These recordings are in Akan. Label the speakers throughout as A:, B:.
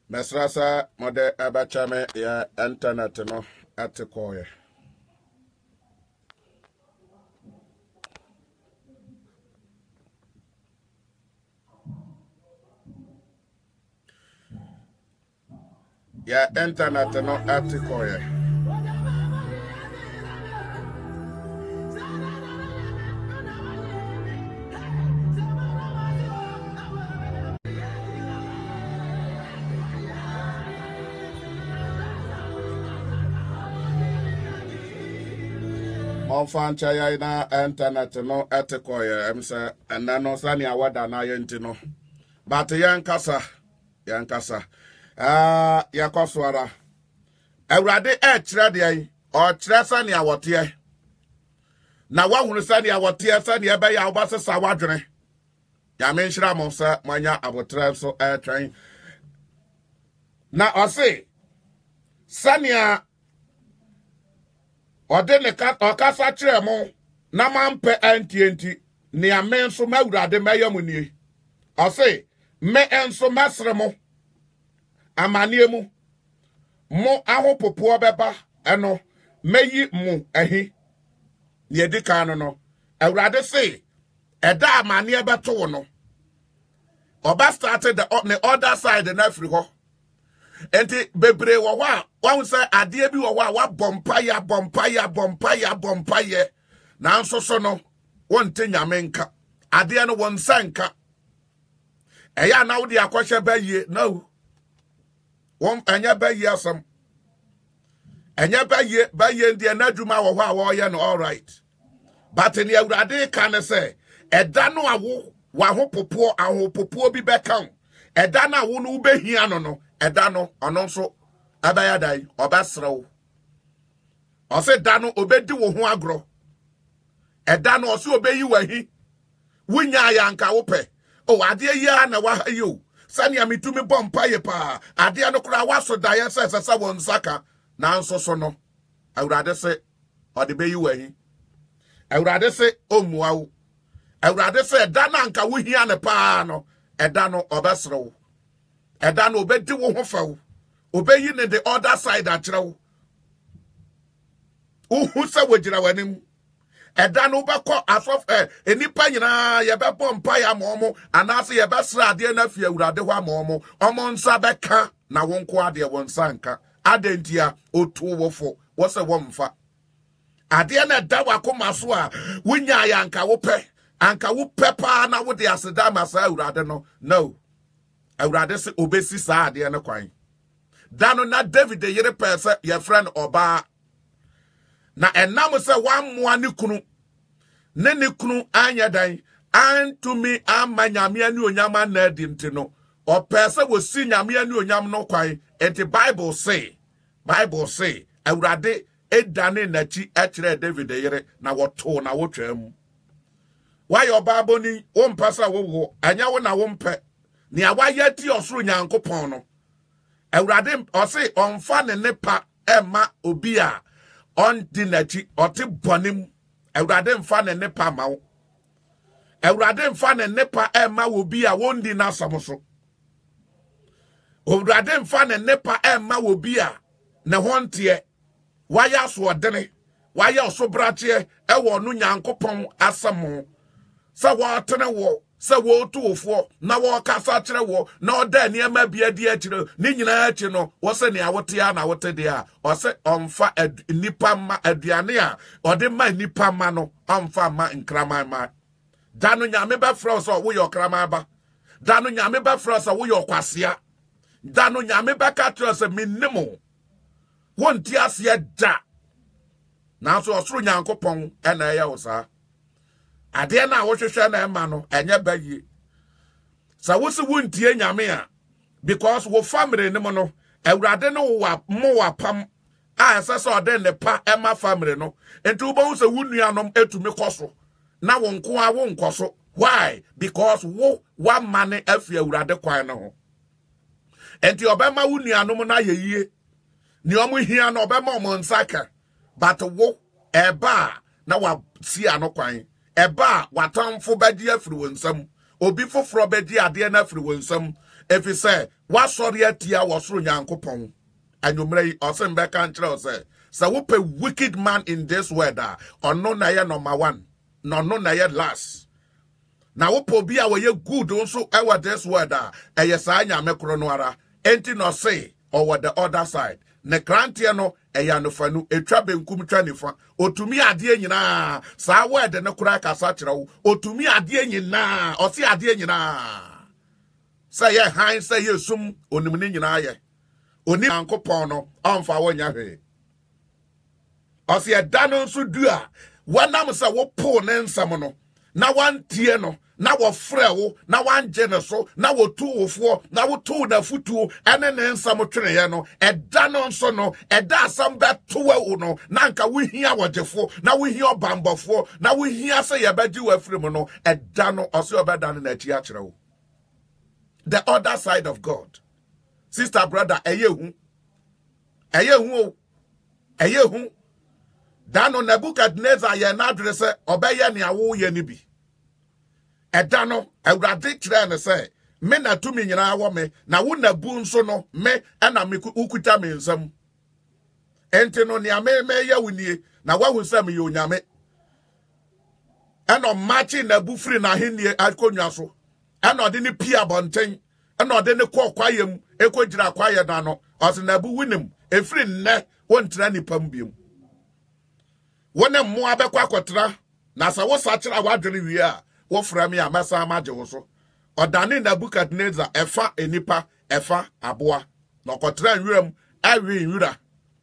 A: Mesrasa mode abachame ya internet no atikoye. Ya internet no atikoye. Monfancha ya na internet no atikoye emse enano sani awada na yenti no. But yankasa yakoswara Ewurade kyerɛ de o kyerɛ sani awote na wahunu sani awote sani ɛbɛyɛ a wobasesa wadwene ya menhyira mo sɛ manya abotre so twɛn na ɔse sani a ɔde ne ɔkasa kyerɛ mo na mampɛ antienti ne amen so ma Ewurade mɛyɛ mo nie ɔse me enso masre mo amanie mu mo ahopopo beba eno meyi mu ehi ye dika no Ewurade se eda amanie beto no oba started the other side na afri ho enti bebre wo ho a wan se ade bi wo ho a wa bompaye na nso so no wonte nyame nka ade no won sanka eya na wo de akwahye baye no won anya baye asam anya baye ndi na adwuma wo ho a wo ye no all right but in Ewurade kan say eda no awo wa hopopo ahopopo bi bekan eda na wo no behia no eda no ono nso abaya dai obasrew o se da no obedi wo ho agro eda no o se obeyi wahi wunya ya nka wo pe o ade ya na wa hayo sani amitumi bompa ye pa ade no kura waso da ye sesa won saka na nso so no Ewurade se o de beyi wahi Ewurade se omuawo Ewurade se da na nka wo hia ne pa no eda no obesrew eda no obedi wo ho fawo obeyi ne the other side akrew uhu se wogira wanim eda no beko asof enipa nyina ye bebo mpa ya momo anase ye besra ade na fie Ewurade ho amomo omo nsa beka na wonko ade won sanka adentia otu wofo wo se wo mfa ade na da wakoma so a wunya ya anka wo pe pa na wo de aseda masa Ewurade no Ewurade se obesi sa ade na kwan dano na David yere pese ye friend oba na enam se wammoa ne kunu ne kunu anya dan antumi amanyame ani onyama na adi ntino o pese wo si nyame ani onyam no kwan enti Bible say Ewurade edane nachi ekire David yere na woto na wotwam why oba boni wo mpasa wo anya wo na wo mpe ni awaye ti osoro Nyankopon no Ewurade o se onfa ne nepa ema obi a on dinachi oti bonim Ewurade mfa ne nepa mawo Ewurade mfa ne nepa ema obi a wondi na samoso Ewurade mfa ne nepa ema obi a ne hontie waya so odene waya osobrache ewo no Nyankopon asamo sa wo tene wo sa wo tuofo na wo kasa kire wo na oda niema bia di akire ni nyina achi no wo se ne awote ya na wote de a o se omfa nipa ma aduane a ode ma nipa ma no omfa ma nkraman ma dano nyame ba fra so wo yo kraman ba dano nyame ba fra so wo yo kwasea dano nyame ba ka tro se minimo wonti ase da na so osoro Nyankopon ena ya wo sa ade na wo hwehwe na ema no enye baye sa wo se wontie nyame a because wo family ne mo no Ewurade no wa pam a sese ode ne pa ema family no enti wo bo se wunuanom etumi koso na wo nko a wo nkoso why because wo wa mane afi Ewurade kwan no ho enti obema wunuanom na yeyie ni omo hia na obema omo nsaka but wo eba na wa si anokwan eba watamfo bedi afiri wonsam obi foforo bedi ade na afiri wonsam if he say what sorry atia was through Yankopon and you may also back and say so whoop a wicked man in this weather or no naya number one no naya last now whoop be our good also our this weather a yesanya mecronoara ain't no say or the other side ne krantiano eyanofanu etwa benkum twa nifa otumi ade nyina saa word ne kura kasa kyerɛ wo otumi ade nyina ɔse ade nyina sɛ yɛ han sɛ yɛ sum onim ne nyina yɛ oni ankopɔn no ɔmfa wonya hwe ɔse ɛda no nso du a wanam sɛ wo po ne nsɛm no na wantie no na wo frɛ wo na wanje ne so na wo tu wo fo na wo tu na futuo ene ne nsam twene no ɛda no nso no ɛda asam beto wo no na nka wo hia wodefo na wo hia obambofo na wo hia sɛ yɛbɛdi wo afrim no ɛda no ɔse ɔbɛda no na akyi akyerɛ wo the other side of God sister brother ɛyɛ hu da no Nebukadnezar yɛ na adwere sɛ ɔbɛyɛ ne awo yɛ ni bi ɛda no awurade kyerɛ ne sɛ me na tumi nyinaa wɔ me na wo na bu nso no me ɛna me ukuta me nsam enti no nea me yɛ wo nie na wahu sɛ me yɛ onyame ɛna ɔmakye na bu firi na ahenie akonnwa so ɛna ɔde ne pia bɔnten ɛna ɔde ne kɔ kwayam ekɔgyina kwayɛ na no ɔse na bu winim efiri nnɛ wɔntena nipa mu biom wɔne mmoa bɛkɔ akɔtena na sɛ wo sa kyerɛ wadwene wie a wo fra me amasa amaje wo so odane Nebukadnezar efa enipa efa aboa na okotra nwuram awi nwura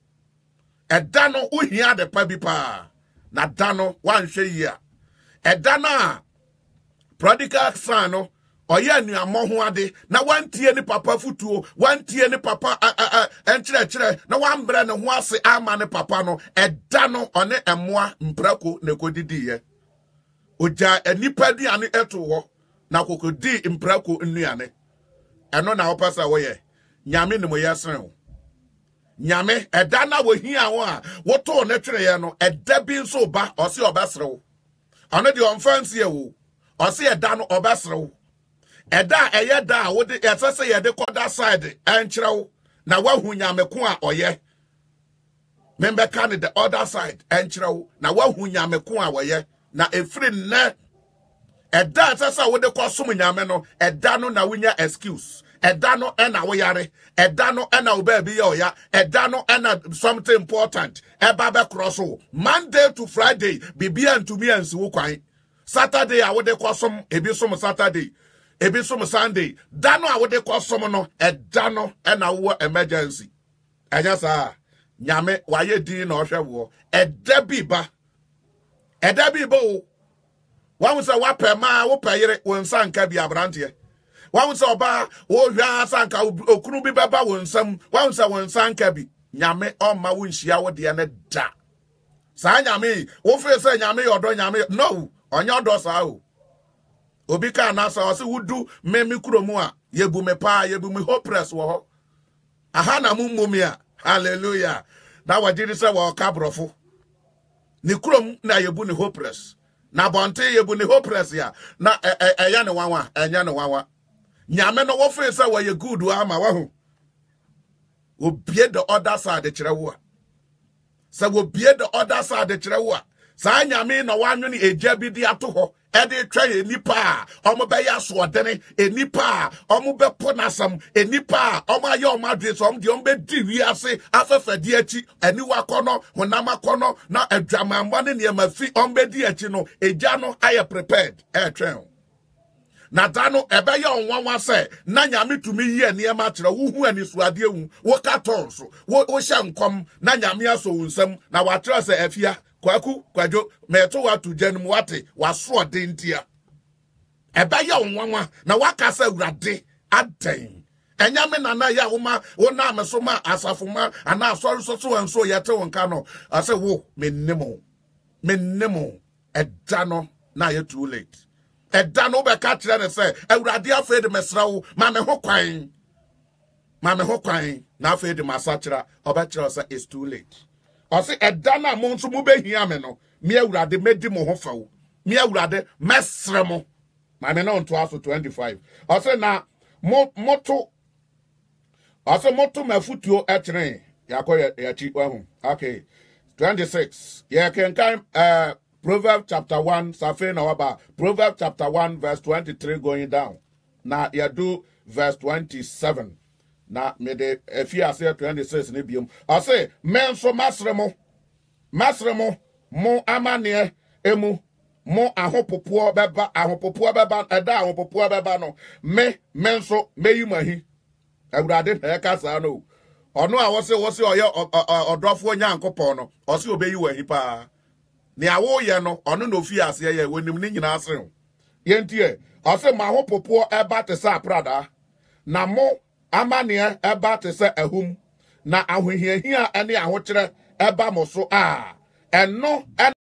A: ɛda no ohia de pa bi pa na da no wanhwe yi a ɛda na prodigal son no ɔyɛ anuamɔ ho ade na wantie ne papa futuo wantie ne papa enkyerɛkyerɛ na wambrɛ ne ho ase ama ne papa no ɛda no ɔne ɛmoa mprako ne kodidiye oja enipa duane eto wo na kokodi mprako nnuane eno na opasa wo ye nyame ne mo yesere wo nyame eda na wo hia wo a wo to ne twere ye no eda bi nso ba ose obesere wo ono de onfansi e wo ose eda no obesere wo eda eye da wo de esese ye de koda side enkyere wo na wahu nyame ko a oye membe kan the other side enkyere wo na wahu nyame ko a oye na efiri nne ɛda sasa wo de kɔsom nyame no ɛda no na wonya excuse ɛda no ɛna wo yare ɛda no ɛna wo baabi yɛ oya ɛda no ɛna something important ɛba bɛ cross wo Monday to Friday bibia ntumi ansi wo kwan Saturday a wo de kɔsom ebi som Saturday ebi som Sunday da no a wo de kɔsom no ɛda no ɛna wo emergency ɛnya saa nyame waye din na ɔhwɛ wo ɛda bi ba ɛda bi bo wahu sɛ wapɛ maa wopɛ yere wo nsa nka bi abranteɛ wahu sɛ ɔba wo hwa sanka okunu bi bɛba wo nsam wahu sɛ wo nsa nka bi nyame ɔma wo nhyia wo de ne da saa nyame wo fe sɛ nyame yɔdɔ nyame no ɔnyɛ ɔdɔ saa o obi ka na sɛ ɔse wudu memi kuromu a yebu me pa yebu me hopeless wo hɔ aha na mummumi a hallelujah na wagiri sɛ wo ka brofo ni krom na yebu ni hopeless na bonte yebu ni hopeless ya na eya ne wanwa enya ne wanwa nyame no wo fe say wo ye good wa ma wa hu obie the other side kyerɛ wo a sɛ wo bie the other side kyerɛ wo a saa nyame na wanwene egya bi di ato hɔ ede twa enipa a omo be ya so odene enipa a omo be ponasam enipa a omo aye omo adwe so omo de omo be di wi ase afefade achi ani wakono honama kono na adwamamba ne ne mafi omo be di achi no egya no aye prepared twen na da no ebe ya onwanwa se na nyame tumi yi eniema kire wo hu ani suade hu wo katon so wo hye nkom na nyame aso wunsam na wa kire se afia kwaku kwajo meto watu janum wate waso de ntia eba ya onwanwa na wakasa urade aden enyame nana ya homa wona mesoma asafoma ana asori so enso yete wonka no ase wo mennemo eda no na ye too late eda no be ka kire ne se urade afede mesra wo ma me ho kwan na afede masachira obachira se it's too late ɔse ɛda na mo nso mo behia me no me awurade medi mo ho fawo me awurade mesre mo ma me na onto aso 25 ɔse na moto also moto mafutuo etre yakoye yachi wahu. Okay. 26. Yeah, can Proverbs chapter 1, Safi na waba. Proverbs chapter 1, verse 23 going down. Now, you do verse 27. Now, me de if you say 26 ni bium. I say, men so masremo, mo amane emu, mo ahopopo beba, eda ahopopo beba no. Men so me yumahi. Awurade na kasa no. Ono a wose oye odrofo nyankopon no. Ose obeyi wahi pa. Ni awo ye no ono no fi ase ye wonim ni nyina ase yentie ase ma ho popo eba te sa prada na mo amane eba te sa ahum na ahohiahia ene ahokere eba mo so a eno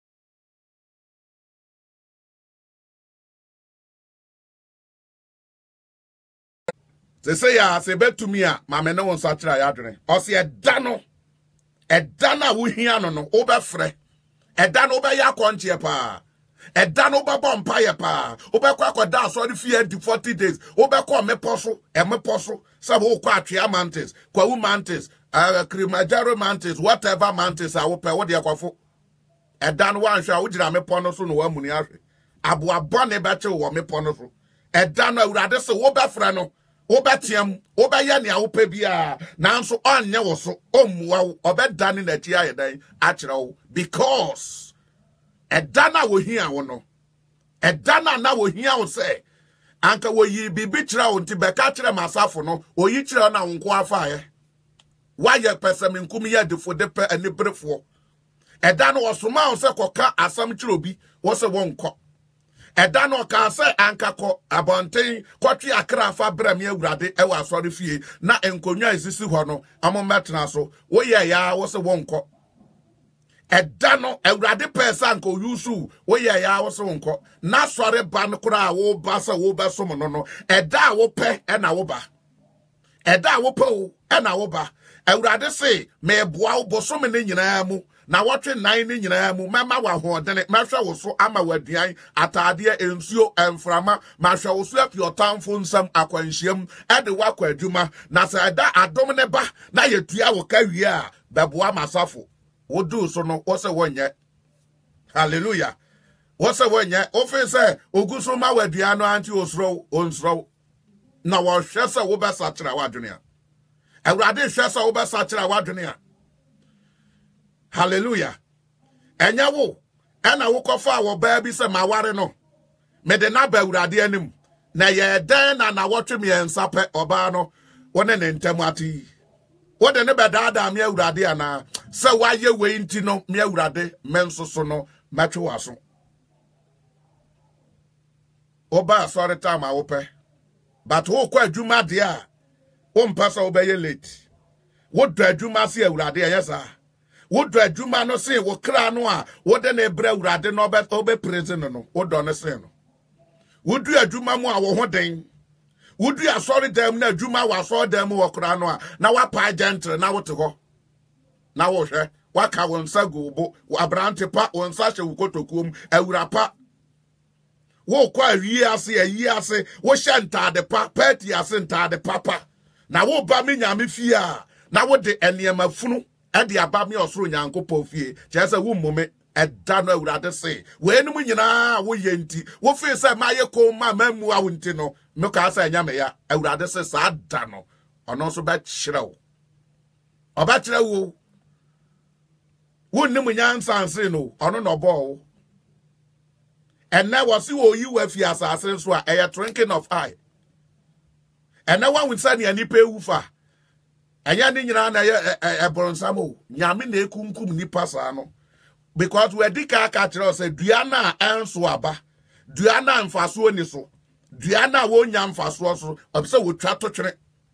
A: se say ya se betumi a ma me ne won sa kira ya adwene ose eda na wo hia no obefre Eda no be ya konche pa. Eda no be bompa pa. Obe kwa da so fi di 40 days. Obe kwa meposo, meposo. Sabo kwa atwea mantis, kwa wu mantis, Kilimanjaro mantis, whatever mantis a wo pe wo de akwafo. Eda no wan hwa wo gira mepo so no wa muni ahwe. Abo abone be che wo mepo no so. Eda no awurade se wo be fra no. Obetiam, obaya ni awupe bia, nanso anya wo so, omuwa obedani na tia yedan akira wo because edana wo hia wo no. Edana na wo hia wo se anka wo yi bibi kira wo nti beka kira masafo no, oyi kira na wonko afa ye. Waye pesem nkumi ye defo de pe anibrefo. Edana wo soma wo se koka asam kira obi, wo se wonko. Edano ka se anka ko abonten kwatwe akra fa bram ya awurade e wa asori fie na enkonwa isisi ho no amometena so wo ye ya wo se wonko edano awurade pesa anka oyusu wo ye ya wo se wonko na sori ban kura wo ba se wo be som no no eda wo pe e na wo ba eda wo pe o e na wo ba awurade se me boa wo bosom ne nyina mu na watwe nine ni nyina mu mema wa hoodene mahwe wo so ama waduan atade ensuo emframa mahwe wo so afi otamfo nsam akwanhyiam ede wakwa adwuma na se ada adom ne ba na yetua wo ka wie a beboa masafo wodu so no wo se wonye hallelujah wo se wonye ofe se oguso ma waduan no anti onsro na wo hwe se wo be sachira wadwene a awurade hwe se wo be sachira wadwene a hallelujah. Enya wo ena wo kofa wo ba bi se maware no. Me de na ba urade anim. Na ye den na wotwe me ensape oba no. Wone ne ntem ati. Wo de ne be daada me urade ana. Se waye we nti no me urade mensoso no matwe waso. Oba sorry time a wo pe. But wo kwa adwuma de a wo mpasa wo be ye late. Wo do adwuma se urade yesa. Would do a juma no say, wo cranoa, what then a brew rather no bet obe prison no, what done a sin. Would do a juma mo our holding? Would you a sorry them na juma was saw them or cranoa, now a pie gentle, now what to go? Now what, what can one sago, a branty pat one such a go to come, a rapa. Wo quite year say, what shan't the petty as the papa. Now what bamina me fear, now what the enema funu. And the abami osro nyankopon fie chese wo mome eda no awurade se we enu nyina wo yenti wo fe se maye ko ma mamu a wonti no me ka sa nya me ya awurade se sa da no ono so ba kyerɛw oba kyerɛw wo nim nyansa nse no ono no bo and now was you yi wa fi asase so a drinking of eye and now one say ni pe wufa anya ni nyina na eboronsamo nyame na ekunkum ni pasa no because we dika ka kire say dua na enso aba dua na mfaso ni so dua na wo nya mfaso so obse wo twa to twere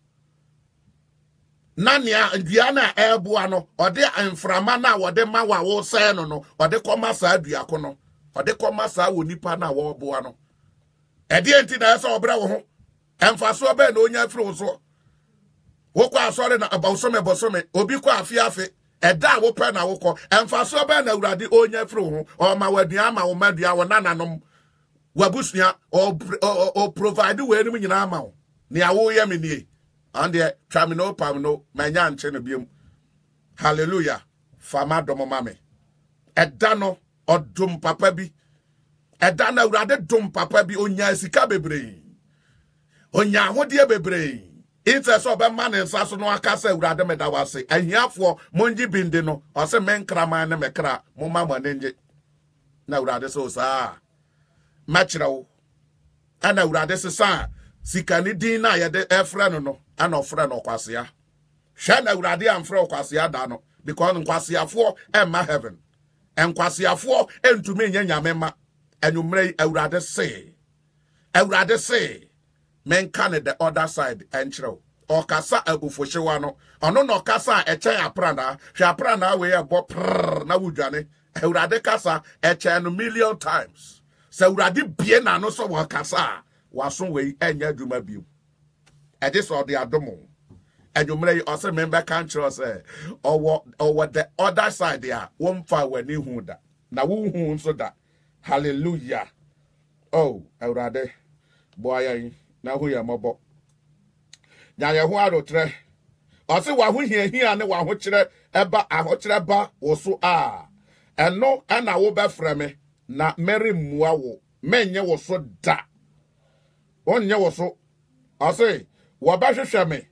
A: na nia dua na eboa no ode amframa na wode ma wa wo se no ode koma sa dua ko no ode koma sa wo nipa na wo boa no ede enti na esa obra wo ho emfaso be na onya firi wo so wokwa asore na abawsome bosome obi kwa afiafe eda wo pe na wokọ emfaso be na awurade onya firi ho o ma wadua ma wo madua wo nananom wabusua o provide we nim nyina ma wo Ni awo ye me nie. And the tramino pamino, my yan chenubium. Hallelujah. Fama domo mame. Edano or dum papa bi. Edana urade dum papa bi onya sika bebre. Onya hodie bebre. Inse so be man nsaso no aka se urade medawase. Ahiafo monji binde no. O se menkra man ne mekra. Mo mama nenje. Na urade so sa. Machira wo. Ana urade se sa. Sikani din na yede efra no. Ana ofra no kwasea. Hwe na urade amfra kwasea da no. Because nkwaseafo emma heaven. Nkwaseafo entumi nyanyamema. Enumrei awurade say. Awurade say. Men can the other side entro. Okasa abufoshewa no. Ono no kasa eche aprana. Hwe aprana we ebo prrr na wudwane. Awurade kasa eche no million times. Se awurade bie na no so wakasa. Waso we enya dwuma biu. E dis or the adomo. And you may also remember country say, or what the other side there, one far when you who that. Now who so that. Hallelujah. Oh, I rather boy, now who ya mobo. Now you who are tre. Also, what we hear here and one which eba a hotre ba also ah. And no, and I will be from me. Na Mary Muawo. Men ye was so da. One ye was so. I say, what about me?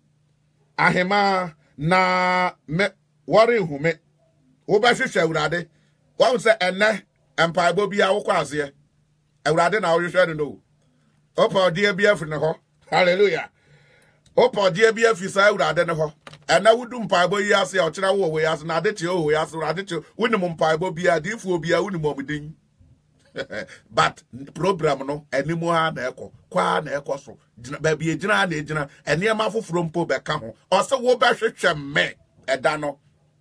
A: Ahema na me worry hume. Obashisha urade. One say ene empire bobia wokwaze. Urade na wo hwehwe no. Opa die bia fi ne ho. Hallelujah. Opa die bia fi sa urade ne ho. Ena wudu mpa bo yi ase o kira wo we ase na de che o we ase urade che woni mpa bo bia di fu bia woni momden. But program no animo ha na ekọ kwa na ekọ so ba bi ejina na ejina enema foforo mpo be ka ho o se wo be hwehwe me eda no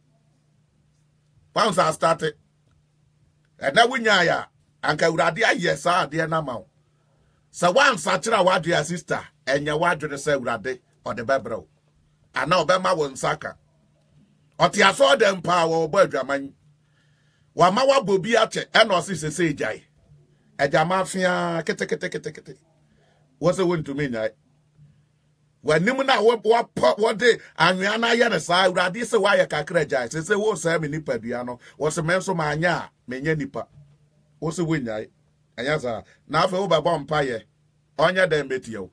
A: once I started eda wunya ya anka urade aye sa ade na ma so once a kira wadua sister enya wadwe se urade o de bebrew ana obema won saka oti aso de mpa wo bo adwaman wa ma wa bobi ache ena o se ejai ejama fia kete wose won to me nyai wanim na wo de anwea na ye ne sa urade se wa ye kakra ejai se wo sa me nipa dua no wo se menso ma anya menya nipa wose won nyai anya sa na afa wo ba bompa ye onya dem betio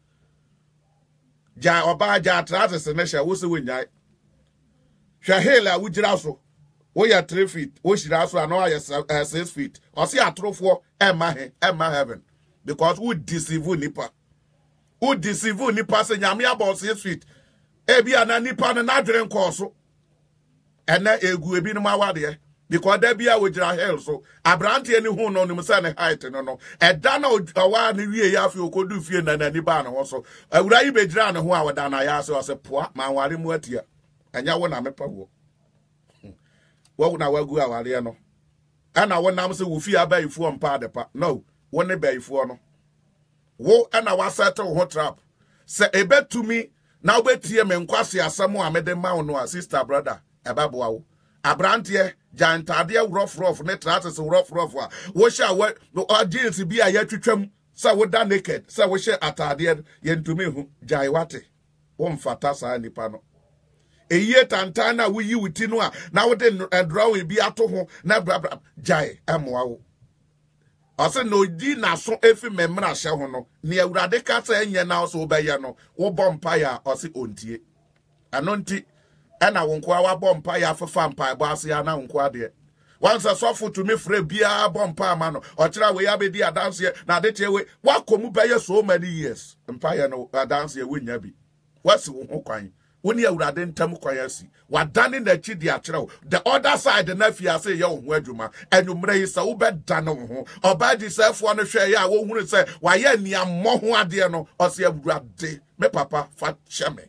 A: ja oba ja trases ne hye wose won nyai hwa hela wugira so we are 3 feet. We should also know 6 feet. Or see a trofo emma heaven. Because we deceive nipa. Who deceive nipa say nyame about 6 feet. Ebi ana nipa na nadren koso. Ena egu ebi no mawade. Because there be a wejira hell so. Abrante ani hu no nim say ne height no. Eda na owa ne wie ya fi okodu fie na ni ba na ho so. Awura yi bejira ne ho awada na ya so se poa man ware mu atia. Enya wo na mepa wo. Wo na wagu aware no ana wonam se wo fi abayifu mpa adepa no wo ne bayifu no wo ana wa settle ho trap se ebetumi na obetie me nkwase asem a mede ma no a sister brother ebabo wo abrante jantade rough ne traces rough a wo sha wo audience bi a yatwetwam se wo da naked se wo she atade yentumi hu jaiwate wo mfata sa nipa no eye tantana we yi wuti no a na wo de draw bi ato ho na bra jai emoa wo ose no di na so efi memra hye ho no ne awurade ka sa enye na so obeye no wo bompa ya ose ontie anonti ena wo nko awa bompa ya fefa mpa bo ase ya na nko ade once sofo to me frɛ bia bompa ama no o kira we ya be di adanse na de chewe wakomu beye so many years mpa ya no adanse we nya bi wasi wo ho kwan woni awurade ntam kwayasi wadane na chi di akyerew the other side na fia say ye ho adwuma enumre yi sa wo bedane ho oba di sefo no hwe ya wo hunu say waye nia mo ho ade no ose awurade me papa fa cheme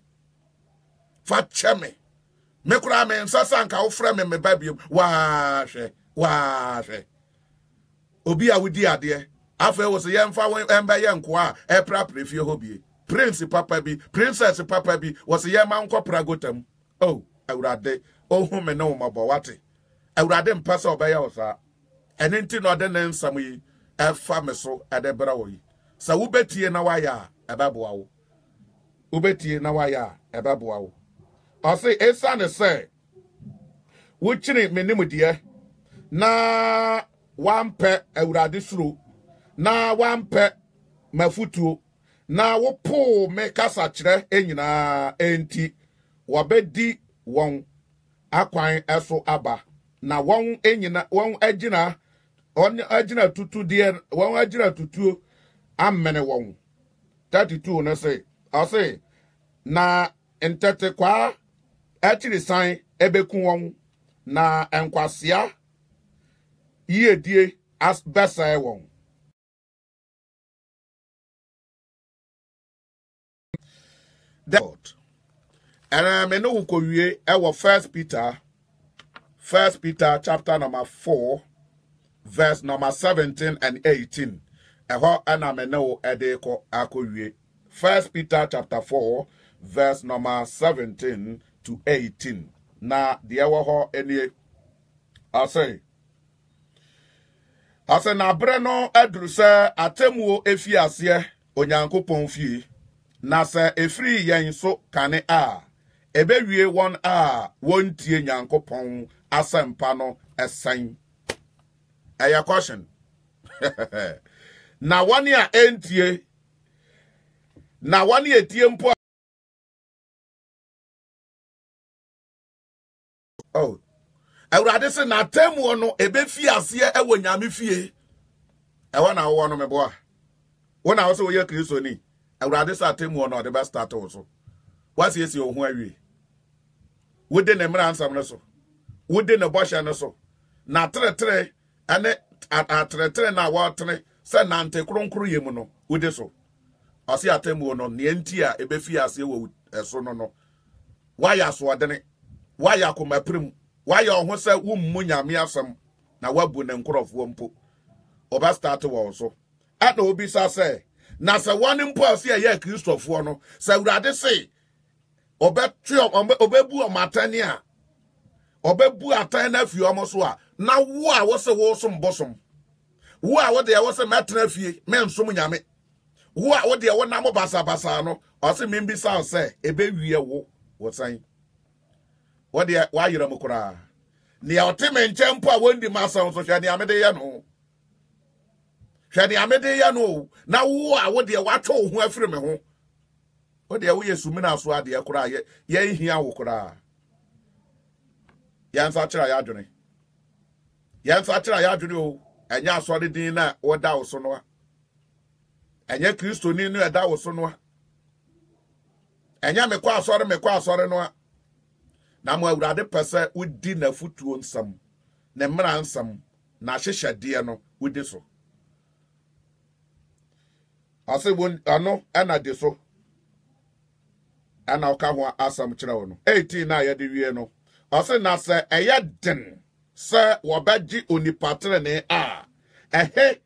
A: me kura me nsasa nka wo frɛ me babiem wa hwe obi a wodi ade afa wo se ye mfa wo emba ye nko a epra prefie ho bie Prince Papa bi, Princess Papa bi, was a yaman pragotam. Oh, awurade, oh, home and no mabawati. Awurade mpasa obaya osa. And into northern some we have fameso at the brawi. So we bet ye na waya, a babuao. ubeti na waya ebeboa wo ose esa ne se wo chiri menim de na wampe awurade suro na wampe mafutuo na wo po me kasa kire enyina enti wabedi won akwan eso aba na won enyina won agina on agina tutu de won agina tutu amene won 32 na say na entete kwa achiri san ebeku won na enkwasea yiedie as besa won God and me no ko wie e wo first Peter chapter number 4 verse number 17 and 18 eho ana me no e de ko akowie first Peter chapter 4 verse number 17 to 18 na de wo ho enie ase na bre no aduru se atemuo efi ase onyankopon fie na se efri yen so kane a ebewie won a wontie nyankopon asempa no esan eya caution na wani a entie na wani etie mpo oh awurade se na temu no ebefi ase ewo nyame fie ewa na wo no meboa wo na wo se wo ye kristo ni awurade se atemu no de be start wo so wasi esi ohun awie wode ne mra ansam no so wode ne bosha no so na tre ane tre na wa tre se na nte kronkro yemu no wode so osi atemu no ne enti a ebefi ase wo eso no waya so odene waya komaprim waya ohun se wo mmu nyame asam na wabu ne nkrofo mpo oba start wo so ana obi sa se na se woni mpo ase ya kristofo no se awurade se obebu omatani a obebu atan na fi omo so a na wo a wo se wo so mbosom wo a wo de wo se metena fie me nsom nyame wo a wo de wo na mo basa no o se membi san se ebe wie wo san wo de wa yira mo kura ne ya oteme nchempo a wondi masan so hwade amede ya no na wo a wo de wa twa ho afiri me ho wo de wo yesu mina so ade kura ye hia wo kura yansa kira ya adwene o enya asore din na wo da wo so no enya kristo ni no da wo so no enya mekwa asore no na mo awurade pese wudi na futuo nsam ne mra nsam na hyehyade no wudi so ase won ano ana de so ana oka ho asam kira wo no 18 na ya de wie no ase na se eyeden se wobaji onipatre ne a ehe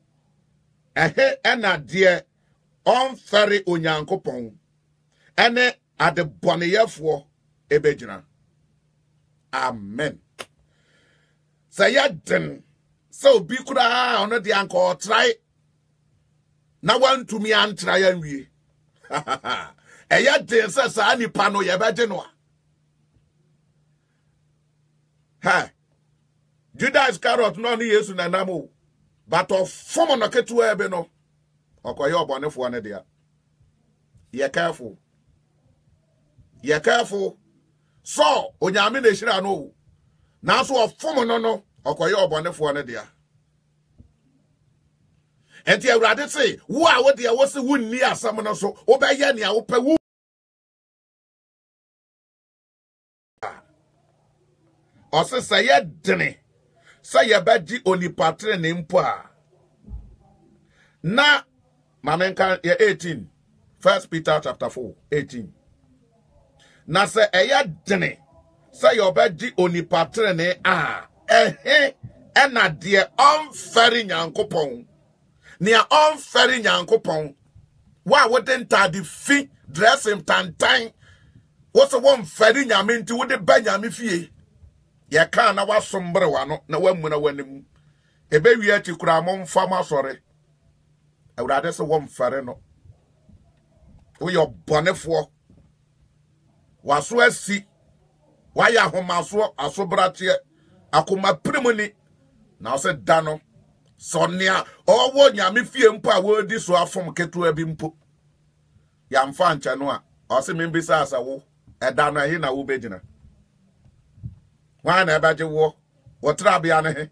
A: ena de onfere onyankopon ene ade boneyefo ebegyina amen sayeden so bi kura ono de anko try na wantumi antra ya nwie eyeden se sa nipa no ye begye no ha Judas carrot no ni Yesu na namo but of form no ketu ebe no okoye obonefo ne dia ye careful so onyame na hira no na so of form no okoye obonefo ne dia enti awurade say wo a wo de wo se wunni asam no so obeye ne a wo pe wo ose saye dene saye baji onipatre ne mpo a na mamenka 18 First Peter chapter 4 18 na se eya dene saye obaji onipatre ne a ena de onferi nyankopon ne onferi nyankopon wa woden tade fi dress him tantan wo se won feri nyame nti wo de ba nyame fie ye kan na wasombre wano na wamuna wanim ebe wi ati kura mo mfa ma sore awurade se wom fare no we your bonefo waso asi waya homaso asobratie akoma primuni na ose dano sonia owo nyame fie mpo a wodi so afom ketu abi mpo ya mfa ncha no a ose membisa asawo edano ehi na wo begina wa na ebaje wo wotra bia ne he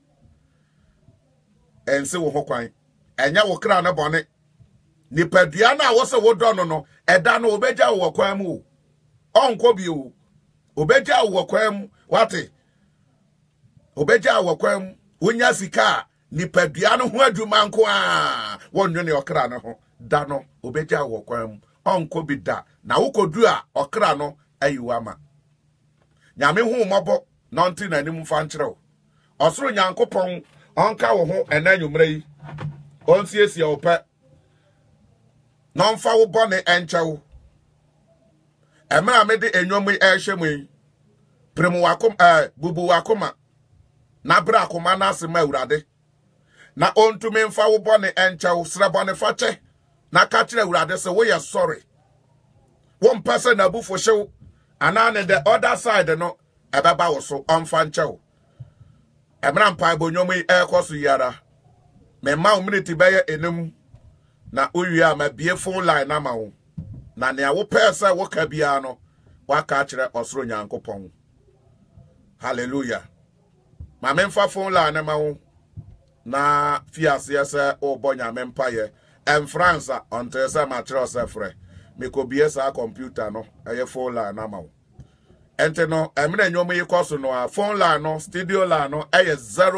A: ense wo hokwan enya wo kra na bone nipadua na wo se wo do no edano obeja wo kwan mu onko bi o obeja wo kwan mu wate obeja wo kwan mu wonya sika nipadua no ho adwuma nko a wonwe ne okra no ho da no obeja wo kwan mu onko bi da na wo kodu a okra no ayiwama nyame hu mobo nonti na nim fa nkyerɛw osoro nyankopɔn onka wo ho enanyumre yi onsiesie wo pɛ nonfa wo bone enkyɛw emra me de enwom ehye mu premu wakom bubu wakoma na bra akoma na asema awurade na ontumi mfa wo bone enkyɛw sra bone fache na ka kyerɛ awurade se wo yɛ sorry wo mpase na bufo hyew anane the other side no ebeba wo so onfa nkyɛw emra mpa bonwom ekoso yara me ma minute bɛyɛ enum na owie ma bie phone line na ma wo na ne awo pɛsɛ wo ka bia no waka kyerɛ osoro nyankopɔn hallelujah ma memfa phone line na ma wo na fiase sɛ o bonya mempaye en France on tesa ma kyerɛ osefre me ko bie sa computer no ɛyɛ phone line na ma wo ente no emre nwom yi koso no a phone line no studio line no ɛyɛ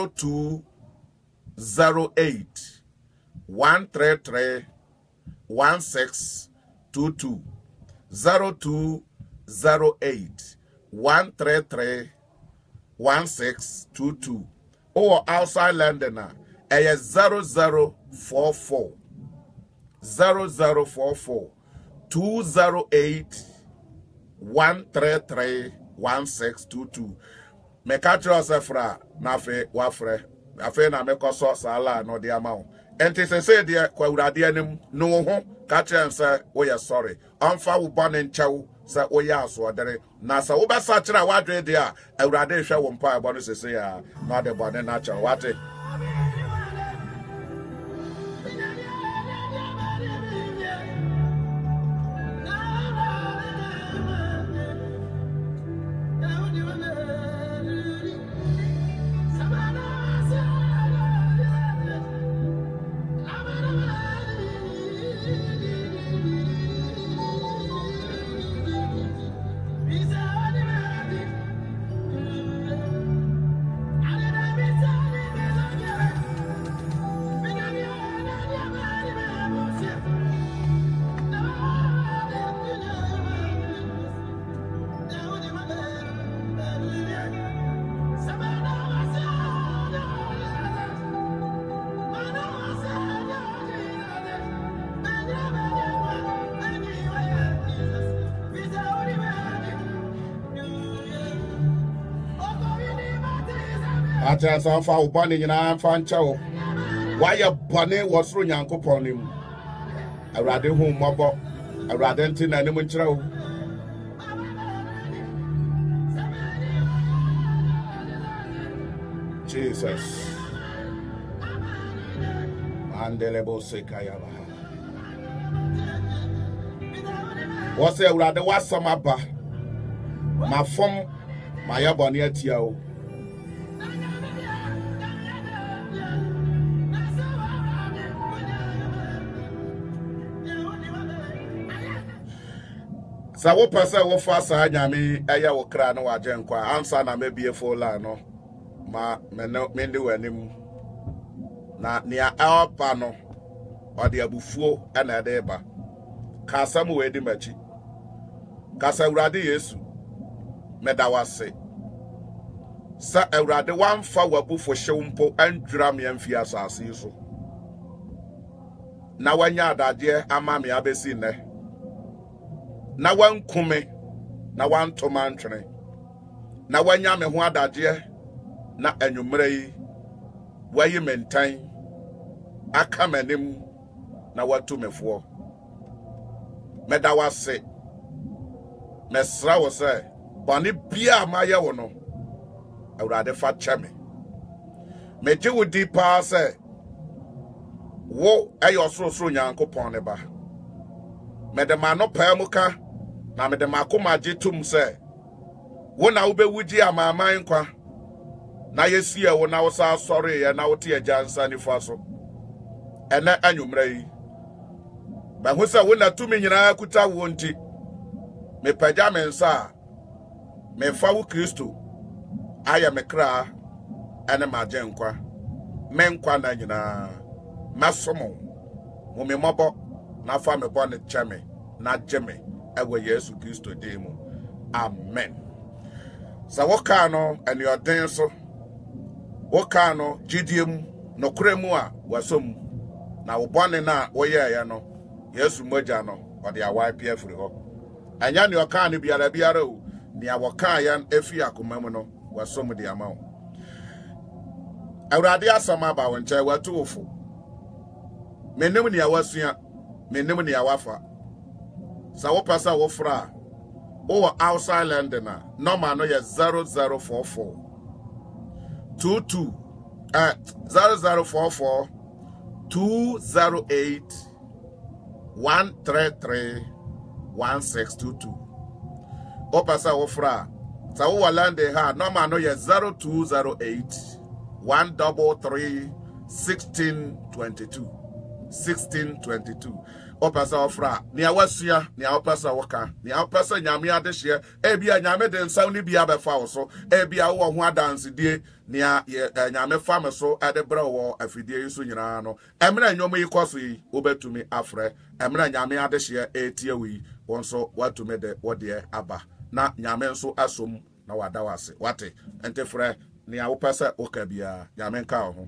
A: 0208 133 1622 0208 133 1622 or outside London na 0044 208 133 1622 me catch Osefra na fe wafre afe na me koso sala no de amount enti se de kwa urade anim no ho catch am say we are sorry amfa wo bone nchew say we ya so odere na say wo besa kira wadwe de a urade hwe wo mpa ebo no sese ya na de bone na cha wate Ata sa fa wo bone nyina fa nkyɛw why a bone was ru nyankopɔn nim awurade hu mmɔbɔ awurade nti na nim nkyerɛw Jesus mandelebo sekayaba wose awurade wasam aba ma fom ma ya bone atia o sa wo pasa wo fa sa nyame eya wo kra no waje nkwa ansa na mebie fola no ma me ndi wanim na nia alpa no ode abufuo na ede ba ka samu we di machi ka sa urade Yesu medawase sa urade wamfa wabufo hyewmpo andwura me amfi asase so na wanya adade ama me abesi ne na wankume na wantoma ntwene na wanya me ho adade na anwumre yi wayi mentan aka manim na watumefo medawase mesra wo say bone bia maye wo no awurade fa cheme meje wo di pa say wo ayo sorosoro nyankopon ne ba medema no pa muka na medema koma jitum say wo na wo be wuji amaman kwa na yesie wo na wo sa sori ye na wo te ajansa ni faso ene anwumra yi ba hu say wo na tumi nyina kuta wo nti me pagya me nsa me fa wo Kristo aya me kra ene maje nkwa me nkwa na nyina masomo mo me mobo na fa me bo ne cheme na jeme ewe Yesu Kristo demu amen. Sa woka no ene odin so woka no gidiem no kremu a wasom na wo bone na wo ye ya no Yesu moja no ode awaipe afiri ho anya ne oka ne biara o ne awoka ya efi akomam no wasom de amawo awurade asama ba wonche watuofo menem ne awasua menem ne awafa sa wo pasa wo fra o outside land na normal no ye 0044 22 0044 208 133 1622 o pasa wo fra sa wo land ha normal no ye 0208 133 1622 1622 opasa ofra ni awasua ni opasa woka ni opasa nyame adehye ebia nyame de nsaw ni bia befa wo so ebia wo ho adanse die ni nyame fam so ade bra wo afidie yi so nyina no emra nyomo yi koso yi obetumi afre emra nyame adehye etie wi wonso watumi de wode aba na nyame nso asom na wada wase wate ente frɛ ni awopasa okabia nyame nka ho.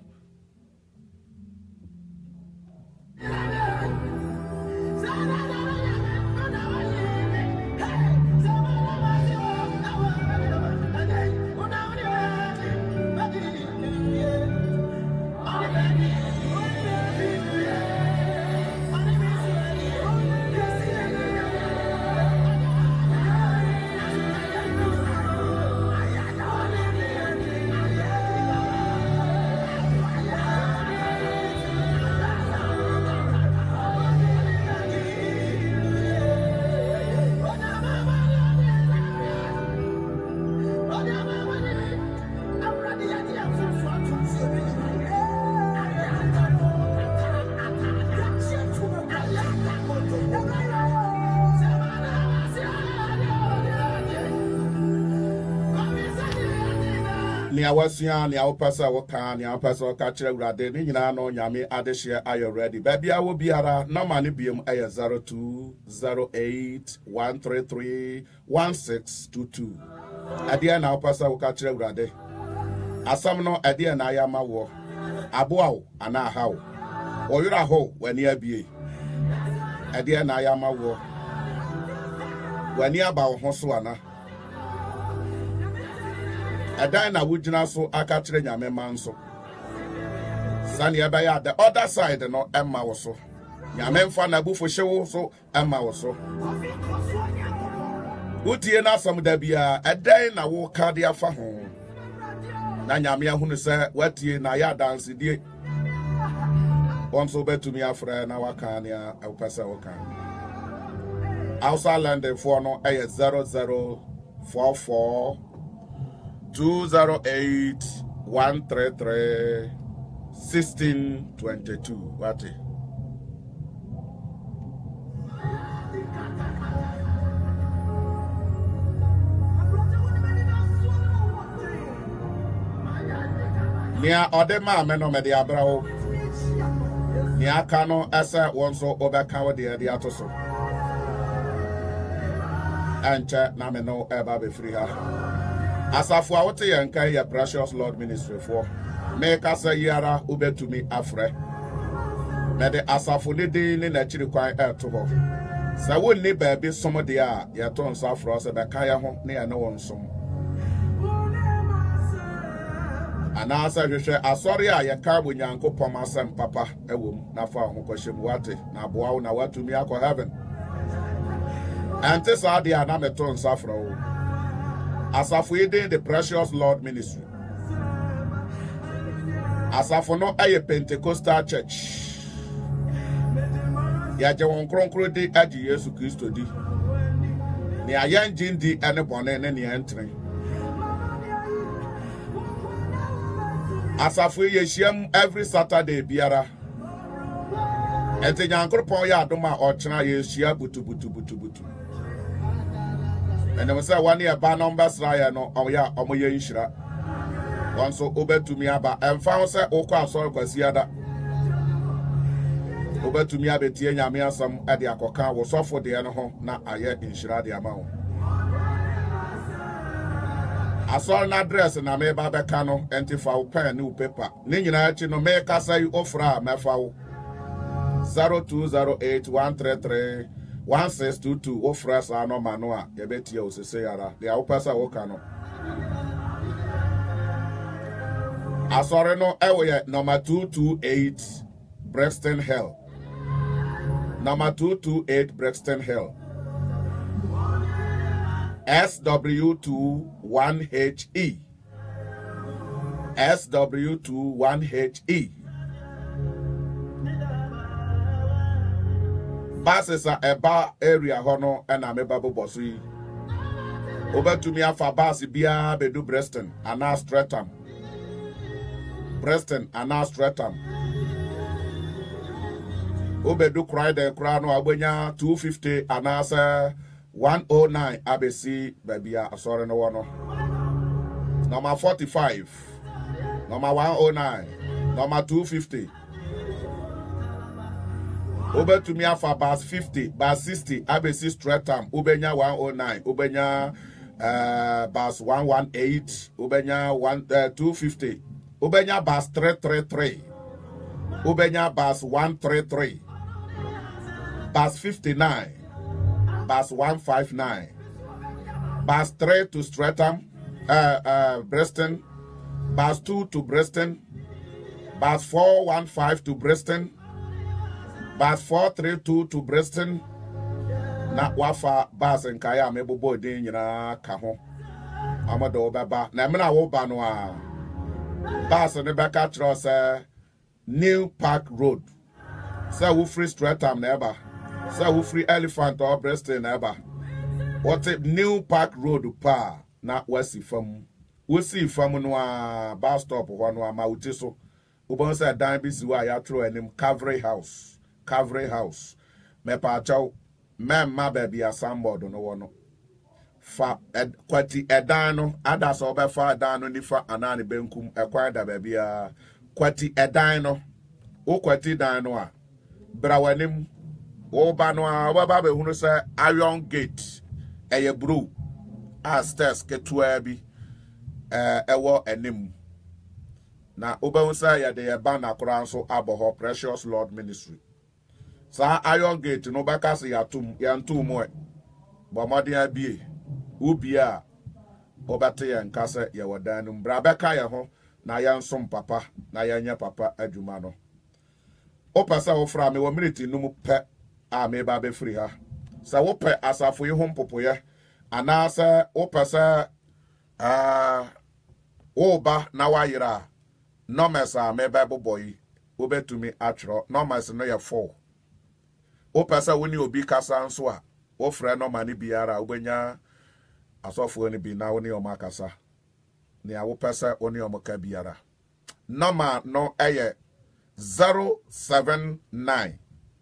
A: Ni awasua ni awopasa woka ni awopasa woka kire urade ni nyina no nyame adehye ayo ready baby awo biara no ma ne biem aye 0208 133 1622 adia na awopasa woka kire urade asam no adia na ya mawo aboawo ana hawo oyura ho wani abie adia na ya mawo wani aba ho so ana adan na wujina so aka kire nyame manso sani eba ya the other side no emma wo so nyame mfa na bufo hyewo so emma wo so utie na asam da bia adan na wo ka de afa ho na nyame ahunu se watie na ya dance die onso betumi afra na waka ne awpasa waka outside land for no 0044 208 133 1622 wati nia odema ameno me de abrawo nia kano asa wonso obeka wo de atoso ancha na me no eba be free ha asafu awote yanka ya precious Lord Ministry for make us a yara ubetumi afre na de asafu ne de ne na chiri kwan to ho sa wonni baabi som de a ya ton so afro so be kan ya ho ne ya ne won som ana asa hwehwe asori a ya ka bonyankopom asem papa ewom na fa ho kwashem wate na boa na watumi akọ heaven And this are the anameton safro. Asafo the Precious Lord Ministry. Asafo no a Pentecostal church. Ya jawon kronkro di aji Yesu Kristo di. Ni ayan di ane bone ne ni entry. Asafo yeshiam every Saturday biara. Ente nyankropon ya adoma ochena yeshia butu. And I say 1 year ban numbers raya no oya omoye inshira. Once over to me aba and found say okwa so kwasiada. Over to me abetie nyame asam ade akoka wo sofo de no ho na aye inshira de ama ho. Asol na address na me ba beka no enti fa wo pen ni paper. Ni nyina achi no me kasa yu ofra me fa wo 0208-133-1622 ofra sa no manoa yebetie osese yara de awopasa wo ka no. Asore no ewe number 228 Brexton Hill. Number 228 Brexton Hill. SW21HE. SW21HE. Bases a eba area hono ena meba bobosu yi. Obetumi afa bas bia bedu Brexton ana Streatham. Brexton ana Streatham. Obedu cry the crown no agbenya 250 ana se 109 ABC babia asore no wono. Number 45. Number 109. Number 250. Over to me afa bus 50, bus 60, ABC Streatham, Ubenya 109, Ubenya bus 118, Ubenya 250, Ubenya bus 333, Ubenya bus 133, bus 59, bus 159, bus 3 to Streatham, Brexton, bus 2 to Brexton, bus 415 to Brexton, bus 432 to Brexton. Na wafa bus and kaya mebo boy din yina kaho. Amado baba. Na mena wo ba no a. Bus ne beka tro se New Park Road. Say wo free Streatham na eba. Say wo free Elephant or Brexton na eba. What it New Park Road pa na wasi fam. We see fam no a bus stop ho no a ma uti so. Ubon say dan bi si wa ya tro enim Cavalry House. Cavalry House. Me pa chaw memma baby asambod no wono. Fa kwati edan no ada so be fa edan no nifa anani benkum ekwa da baby a kwati edan no. O kwati dan no a brawanim o ba no a baba be hunu say Iron Gate eye bro a stairs ketua bi ewo enim. Na obawusa ya de ye ba na kora nso aboho Precious Lord Ministry. Sa Iron Gate no bakase yantum mo e. Bomode abie. Ubia obate ya nkase ye wodanum bra beka ye ho na yansom papa na yanya papa adwuma no. Opasa wo fra me wo minute num pe a me ba be free ha. Sa wo pe asafo yi ho mpopoye anasa opasa wo ba na wayira no mesa me ba boboy obetumi atro no mas no ye 4. Opasa woni obi kasa nso a wo frɛ no mani biara obenya asofo ni bi na woni o makasa ne a wo pesa oni o maka biara number no eye 079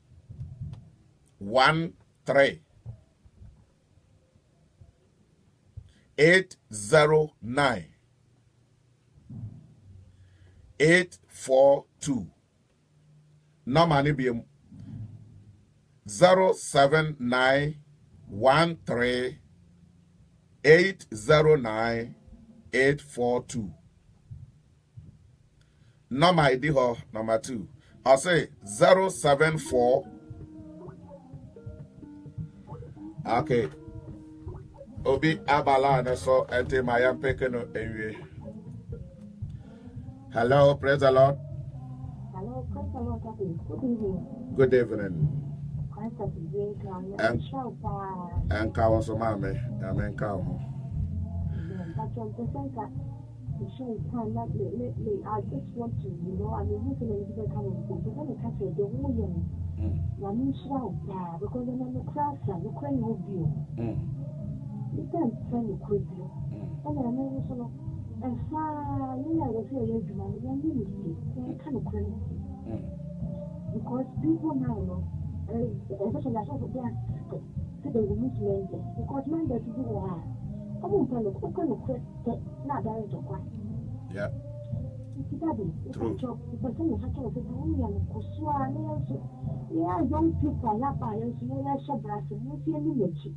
A: 13 809 842 number ni bi 079 13 809 842. Number ID ho number 2. I'll say 074. Okay. Obi abala na so ente mayam pekeno enwe. Hello, praise the Lord.
B: Hello, praise the Lord. Good evening.
A: Good evening.
B: Praise
A: And cow so mammy, I mean cow.
B: The show time that lately, I just want to, I mean, you can even kind of thing. But then the country, the woman, one shout, because then the class, the crane will be. You can't send the crazy. And I know so. And far, you know, the fear you do, and then you see, they kind of crazy. Because people now, especially as of the gas, so they will meet men, because men that you are. I won't tell you, what kind of question, not direct or quiet.
A: Yeah.
B: True. But then you have to say, yeah, young people are not by us, you know, brass, and you see any nature.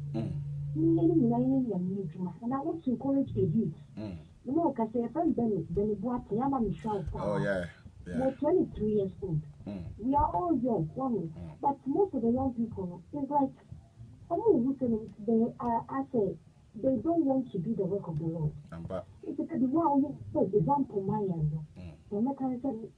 B: And I want to encourage the youth. You know, because I say, Benny Boat, Yama Michelle.
A: Oh, yeah.
B: We're 23 years old. We are all young, but most of the young people, it's like, they are, I say, they don't want to do the work of the Lord. It's a example, my end. The mechanism,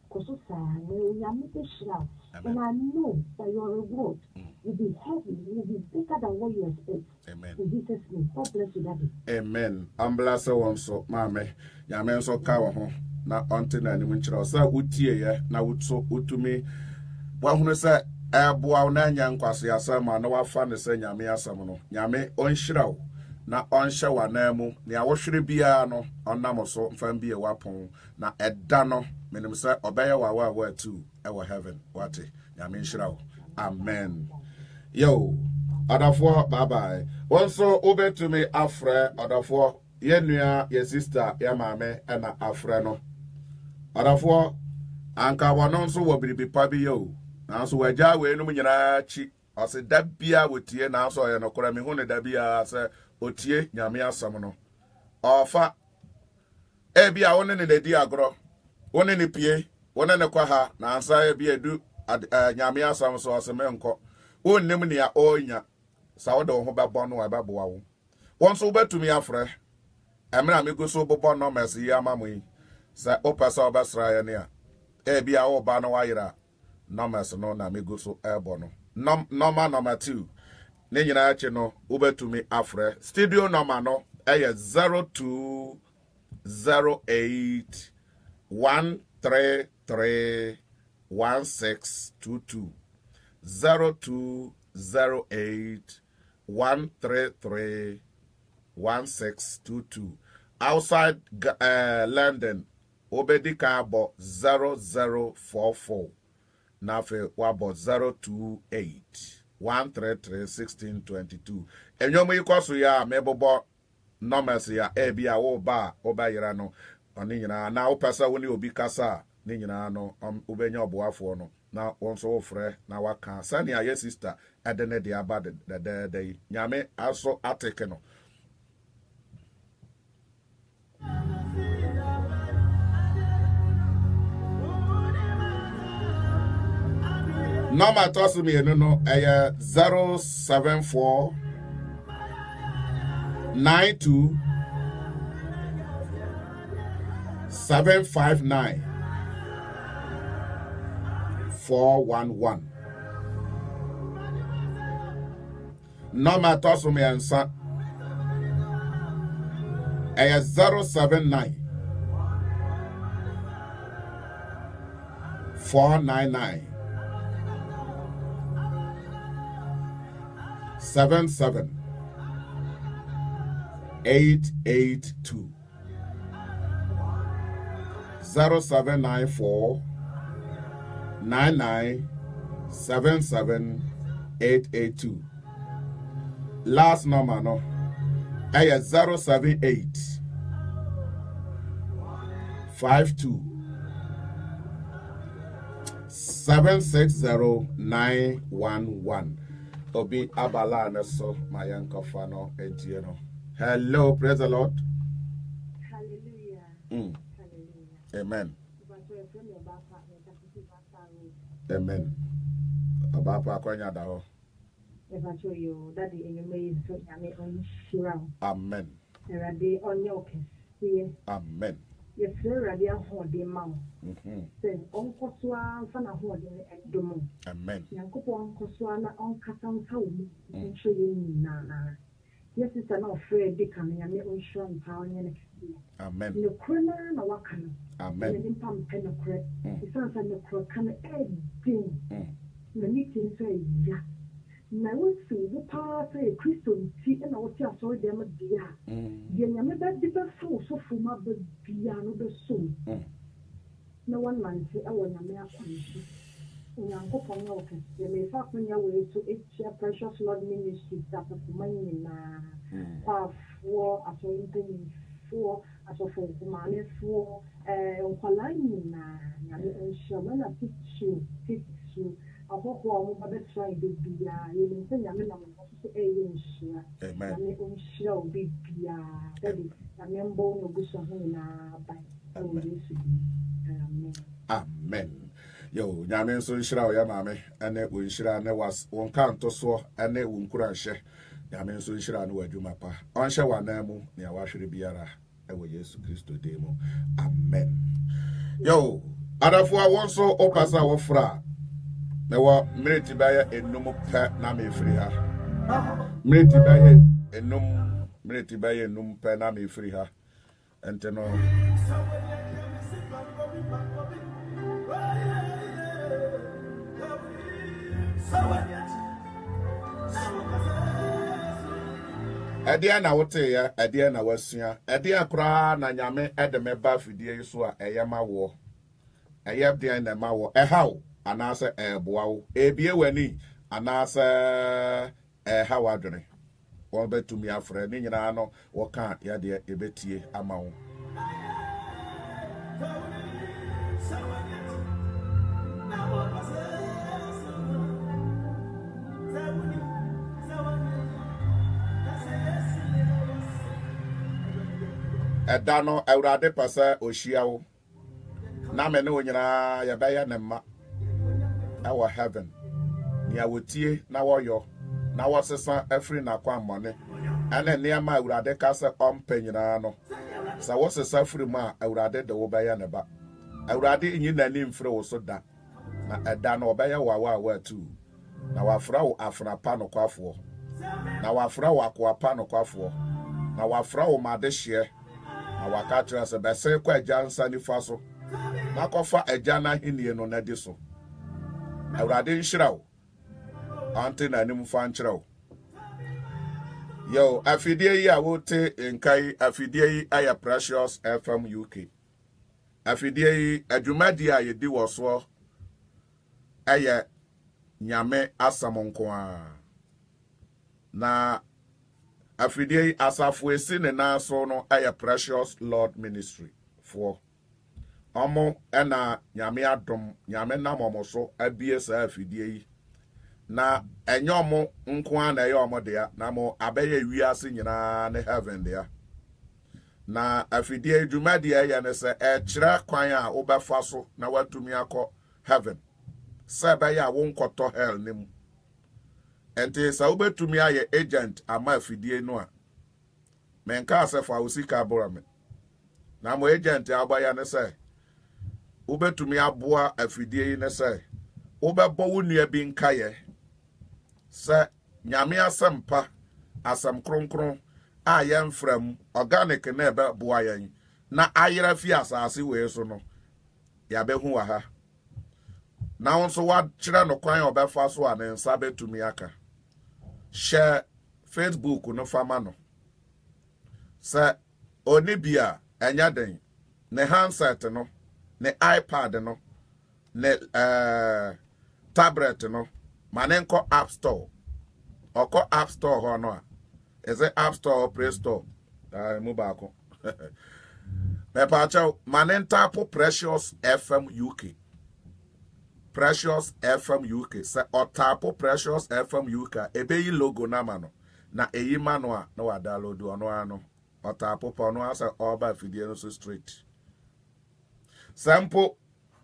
B: and I know that your reward will be heavy, will be bigger than what you expect.
A: Amen.
B: In Jesus' name. God bless you, Daddy.
A: Amen. I'm blessed one so, Mammy. Yamen so cow. Na until any winter, sir, would tear, now would so to me. One who said, Boa Nan Quasi, as some man, no, I found the same Yamia Samono. Yame on shroud. Na on shower nemu, ni a washiri biano, on namoso, fan be a weapon, na edano, minim say, obey our word too, our heaven, what it, Yamin shroud. Amen. Yo, other four, bye bye. Also, over to me, Afre, other four, Yenua, your sister, your mammy, and Afreno. Other four, Anka Wanonso will be pabi yo. Now, so we're Jawe, no Minachi, I said that beer with ye now, so I know Kuramihone that beer, I said. Otie nyamia samono ofa ebia woni ne dedi agro woni ne pie woni ne kwa ha na ansa ebia du nyamia sam so asemenko wonnim ne ya onya sa wo de ho bebo no ababo wo won so betumi afre emra me go so bobo no mesi ya mamu sa opasa obasra ya ne a ebia wo ba no wayira no mes no na me go so ebo no number 2 ne nyina che no ubetumi afre studio number no 0208 133 1622 0208 133 1622 outside London obedi ka bo 0044 nafe wabo 028 133-1622. And you may cause ya mebobo numbers ya ebia wo ba obayira no onina na opasa woni obi kasa ninyina no ubenya oboafo no na wonso ofre na waka sani aye sister edene de aba de nyame aso ateke no number toss me no 074 92 759 411 number toss me and son 079 499 77882 0794 9977882 last number no 078 52 760911 Obi abala neso mayanko fano entieno. Hello, praise the Lord.
B: Hallelujah. Hallelujah.
A: Amen. Amen. Abapa kwanya da ho.
B: Evacho yo daddy enyume so nyame on shira.
A: Amen.
B: Erade onye okesi.
A: Amen.
B: Yes, sir, I did hold the mouth. Then Uncle Swan, son of holding at the moon.
A: Amen.
B: Uncle Uncle Swan, Uncle Catam home, and show you Nana. Yes, it's an afraid becoming a little strong power and
A: Amen.
B: the corner and a wakan.
A: Amen.
B: And then pump pen of crack. It sounds like the crook can add thing. The meeting say, yeah. Now we see the power say Christian tea and our tea so them dear. The never different soul so for my piano the soul. No one man say I want a mere quantity. In Uncle Ponyoka, you may fuck when your way to each precious Lord ministry that of money in for as for as of money for Uncle and shaman a teach you. I hope one will be trying to be a you say I'm not share.
A: Amen.
B: I'm not sure be that is a member of the Sahuna by Amen.
A: Amen. Yo, Yamin so shira ya mame, and it will shira ne was one can't to so, and it won't crash. Yamin so shira no adwumapa. On shawa namu, near washiri biara, ewe Yesu Christo demo. Amen. Yo, Adafua wonso opasa wofra. Mewa mreti baya enum pe na me free ha. Mreti baya enum pe na me free ha. Enteno. Edia na wote ya, edia na wasua, edia kra na nyame edeme ba fidie so a eyema wo. Eyeb dia na ma wo. Ehaw anase eboawo ebie wani anase hawa adwene won betumi afre ni nyina no wo ka ya de ebetie ama wo edano awrade pasa ohia na me ne onyina ya baya ne ma our heaven nia wotie na woyo na wosesa afri na kwa mmone ane niama awrade ka se ompanyina no sa wosesa afri ma awrade de wo baya ne ba awrade nyi nani mfre wo so da na eda na obaya wa tu na wafra wo afra pa no kwafo na wafra wo akwa no kwafo na wafra wo madehye na wakatra se bese kwa ajansa ni faso na kofa ajana hinie no na diso awrade nhyiraw ante na nim fa nkyiraw yo afidie yi a wote enkai afidie yi aya Precious FM UK afidie yi adwumadi a yedi woso aya nyame asamonko a na afidie yi asafo esi ne naso no aya Precious Lord Ministry for omo ena nyame adom nyame namomo so abie sa afidie yi na enyomo nko an na eyomo de ya na mo abeye wiase nyina ne heaven de ya na afidie dwumadi ya ne se kira kwan a obefa so na watumi akọ heaven se be ya wo nkoto hell nim ente sa obetumi aye agent ama afidie no a menka asefa osika borame na mo agent abaya ne se ubetumi aboa afidie ne se ubebo wunua bi nkaye se nyame asempa asem kronkron a yemfram organic na ebe boa yen na ayera fi asase we so no ya behu wa ha na wonso wa kire no kwan obefa so a ne nsa betumi aka share Facebook no fama no se onibia enya den ne handset no ne iPad no ne tablet no manenko App Store oko App Store ho no a is it App Store or Play Store mu ba ko me pa chaw manentapo Precious FM UK Precious FM UK se otapo Precious FM UK ebe yi logo na ma no na eyi ma no a na wa download ono ano otapo po no asa oba fidie no so straight sample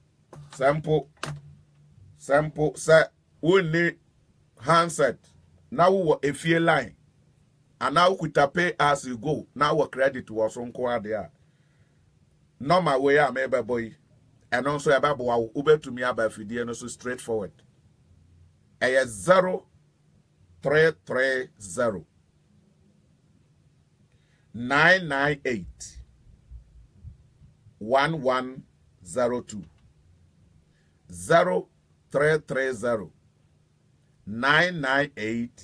A: say woni handset now wo efie line and now kuta pay as you go now wo credit wo so nko ade a normal way a me boy and also a babu ube to me about fidie no so straightforward. A 0330 998 1102 0330 998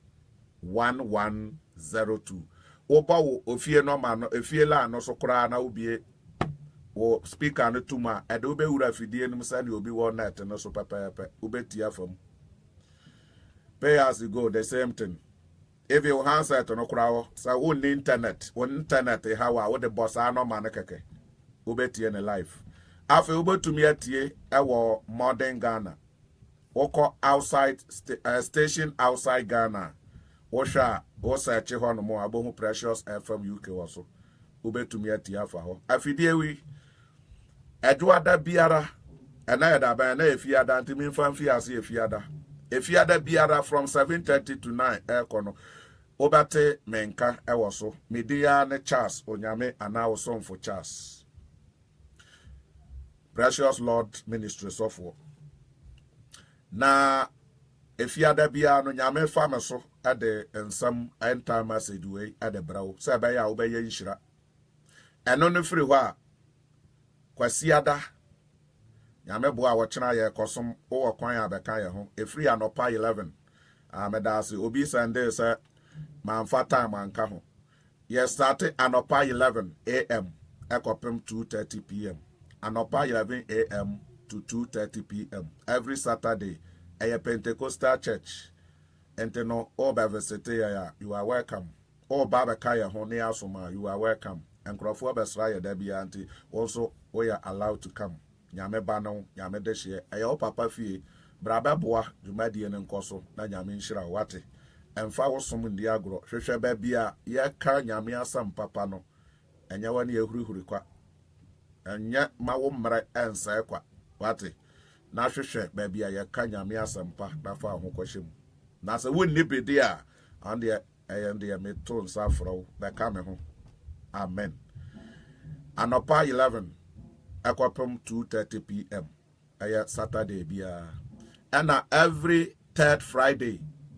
A: 1102. Oba wo ofie no ma no efie la no so kra na obie wo speaker no tuma e de obe wura fidie no sa ne obi wo net no so pepepe obetia fam. Pay as you go, the same thing. If you handset no kra so on internet how the boss are no man keke obetie ne life. Afi obetumi atie e wo modern Ghana. Woko outside station outside Ghana. Osha search ho no mo abohu Precious FM UK waso. Obetumi atie afa ho. Afidie wi Eduada biara ena yada ba na efiada ntimi mfamfi ase efiada. Efiada biara from 7:30 to 9 ekono. Obate menka ewoso. Media ne Charles onyame ana osomfo Charles. Precious Lord Ministry sofo. Na efiada biara no nyame fama so ade ensam enta message we ade brawo. Se ba ya obeye nhira. Eno no firi ho a kwasiada nyame bo a wochena ye kosom wo kwan abeka ye ho efiri anopa 11 amedase obi Sunday se manfa time anka ho ye start anopa 11 am ekopem 2:30 pm anopa 11 am to 2:30 pm every Saturday a Pentecostal church enteno oba visit ya you are welcome oba beka ye ho ne asoma you are welcome enkrofo besra ye da bia anti also we are allowed to come. Nyame bano, nyame deshe, ayo papa fie, brabe boa, jumadi ene nkoso, na nyame nshira wate. Emfa wosom ndi agro, hwehwe bebia, ye ka nyame asam papa no, enye wani ehuri kwa. Enye mawo mre ensa kwa, wate. Na hwehwe bebia, ye ka nyame asam pa, nafa ho kwashim. Na se wonni bidi a, ande eye meto nsa afro, beka me ho. Amen. Anopa 11, Aquapum 2:30 p.m. Saturday bia. And every third Friday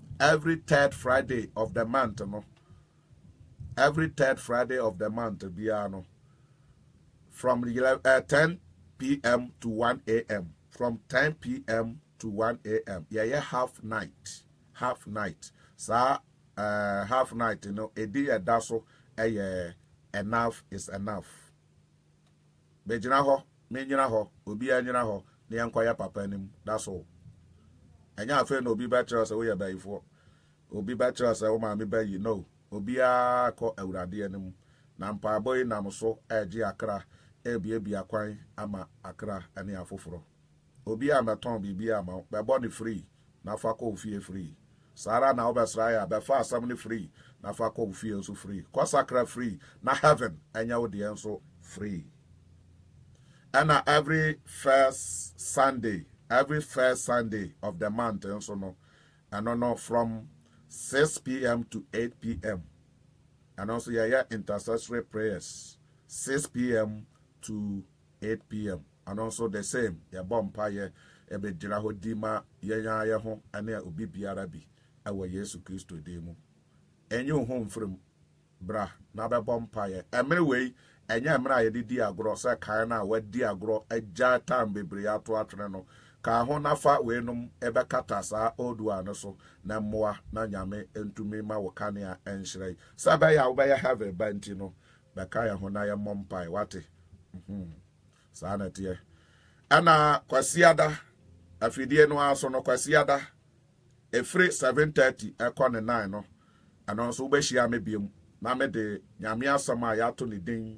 A: of the month, no. Every third Friday of the month bia no. From 10 p.m. to 1 a.m. From 10 p.m. to 1 a.m. Half night. So half night, you know, a day a daso enough is enough. Bejina ho, menyina ho, obi anyina ho, ne yankwaya papa anim. That's all. Enya afa no obi bachelor say we ya bayifo. Obi bachelor say o ma me bayi no. Obi a ko awurade anim. Na mpa boy nam so eji akra, ebie akwan ama akra ane afoforo. Obi a meton bibia ama, be born free, na fa ko fie free. Sara na obesra ya be fa asam ne free, na fa ko fie so free. Kwa sakra free, na heaven enya wo de enso free. And every first Sunday of the month, and so no, and no from 6 p.m. to 8 p.m. And also intercessory prayers 6 p.m. to 8 p.m. And also the same bompire ebe jiraho dima ya ho ane obi biara bi awo Yesu Kristo demu enyo home from bra na be bompire emre enya mra ye di agro se kan na wa di agro agya time bebre ato atwene no ka ho nafa we num ebe kata sa odua no so na mmoa na nyame entumi ma wo kanea enhyerei saba ya wo ya have a banti no be ka ya ho na ye mompai wate sa na tie ana kwasiada afidie no aso no kwasiada efre 7:30 ekone 9 no ana so be hia me biem na me de nyame asama ya to ne din.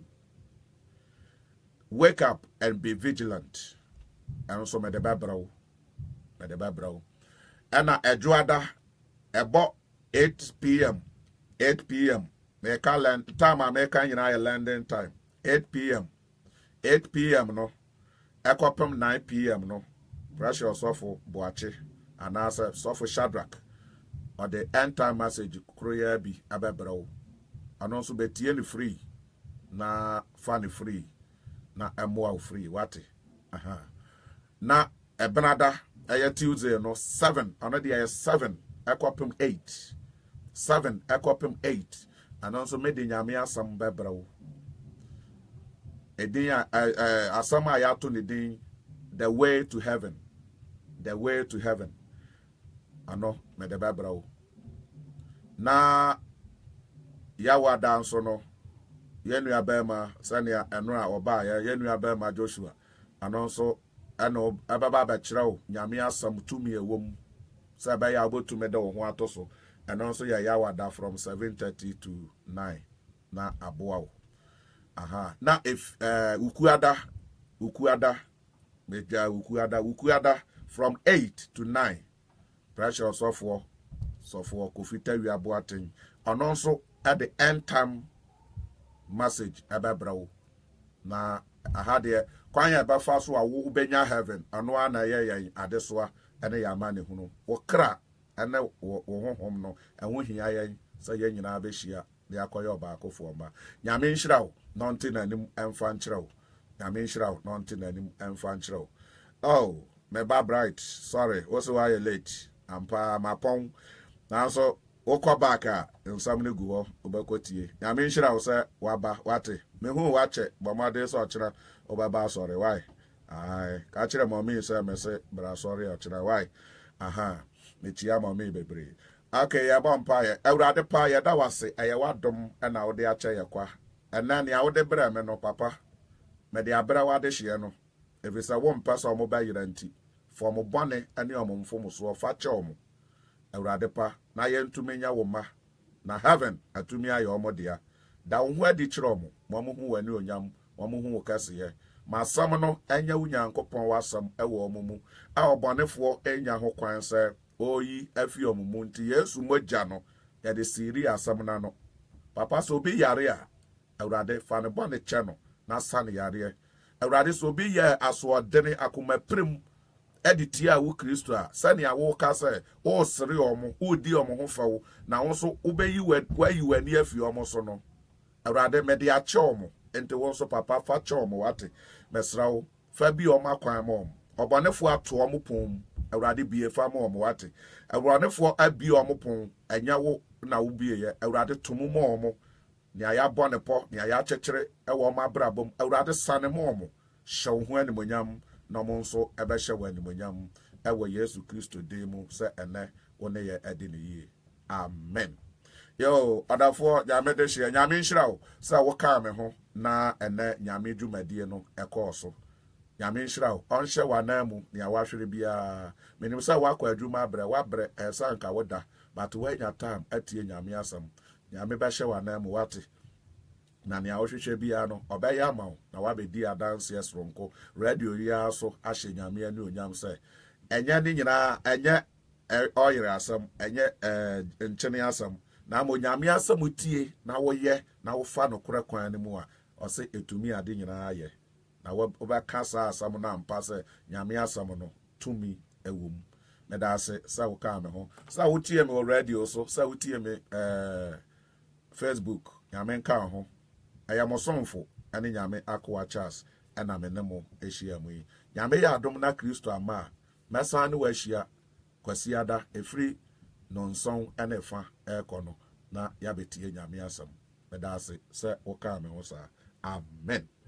A: Wake up and be vigilant. And also me de babro. And Edwada about 8 p.m. 8 p.m. Me can land time I make landing time. 8 p.m. 8 p.m. no. Equipum 9 p.m. no. Precious Sofo Boache and answer Sofo Shadrach. Or the end time message Kroya be ababro. And also be free. Na funny free. na emwa free wate aha na ebenada eye Tuesday no 7 another eye 7 ekopem 8 7 ekopem 8 and also made nyame asam bebrawo edin asam ayato ne din the way to heaven ano me de bebrawo na yawa danso no yenu abema sania enra oba yenu abema Joshua anonso eno ababa ba kirao nyame asam tumi ewom se ba ya abotume de wo ho atoso anonso yawa da from 7:30 to 9 na aboa aha na if ukuada meja ukuada from 8 to 9 pressure so for kofita wi aboaten anonso at the end time message ababrawo na aha de kwanya ba fa so awo ubenya heaven ano ana ye adesoa ene ya ma ne hunu wo kra ene wo honhom no enwo hia ye se ye nyina be hia de akoye oba akofo ma nyame nhirawo nonte nanim emfa nchirawo nyame nhirawo nonte nanim emfa nchirawo oh me ba bright sorry also why you late ampa mapon na so wokọ back a nsam ne gu ho obakotie nyame nhira wo se waba wate me hu wache bomade so ochira obaba sorry why ai ka chire mommy se me se bra sorry ochira why aha me chia mommy bebre okay ya bompa ye awrade pa ye da wase eye wadom na wo de ache ye kwa ena ne wo de bra me no papa me de abra wade hye no efisa wo mpa so mo ba yiranti for mo bone ane omomfo mo so fa che omo awrade pa na ye ntumenya wo ma na heaven atumi aye omodia da wo ho adi kire omo mo hu wani onyam mo hu wo kase ma sam no enya wunyankopon wasam ewo omumu a obonefo enya ho kwan se oyi afi omumu nti Yesu moja no ya de siri asam na no papa so bi yare a awrade fa ne bone che no na san yare awrade so bi ye aso dene akoma prem editia wo Kristo a sane awo ka se o sere omo odi omo ho fawo na wo so ubeyi wani afi omo so no awrade mede a che omo ente wo so papa fa che omo wate mesrawo fa bi omo akwan mo obonefo ato omo pom awrade bie fa mo omo wate awranefo abi omo pon anya wo na wo bie ye awrade tomu mo omo ni aya bone po ni aya chekere ewo omo abrabom awrade sane mo omo hyew ho animonyam na mo nso ebehye wanimonyam ewo Yesu Kristo demu se ene wone ye edi ne yie amen yo adafo nyame de hye nyame nhirawo se wo ka me ho na ene nyame dwumadie no ekọọso nyame nhirawo onhye wanamu ni awahwere bia menim se wakọ adwuma abre wabre esanka woda but wanya time atie nyame asam nyame behye wanamu wate na ne awhwehwe bia no obeye amaw na wabedi adanse esronko radio ya so ahye nyame ani onyam se enye ni nyina enye oyire asam enye nchene asam na mo nyame asam tie na woye na wo fa no kora kwan ne mu a ose etumi ade nyina aye na wo obeka sa asam na mpa se nyame asam no tumi ewom me da se sa wo ka me ho sa wo tie me radio so sa wo tie me Facebook nyame nka ho ayamosonfo ane nyame akwa Charles ena menemo ehia mu yi nyame ya adom na Kristo ama mesa ne wa hia kwasiada efri nonson ene fa ekono na ya betie nyame asam medase se woka me ho sa amen.